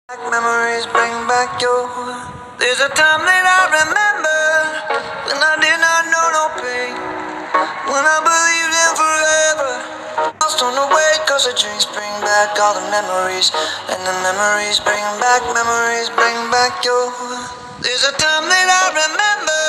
Memories bring back you. There's a time that I remember when I did not know no pain, when I believed in forever. Lost on the way, cause the dreams bring back all the memories, and the memories bring back you. There's a time that I remember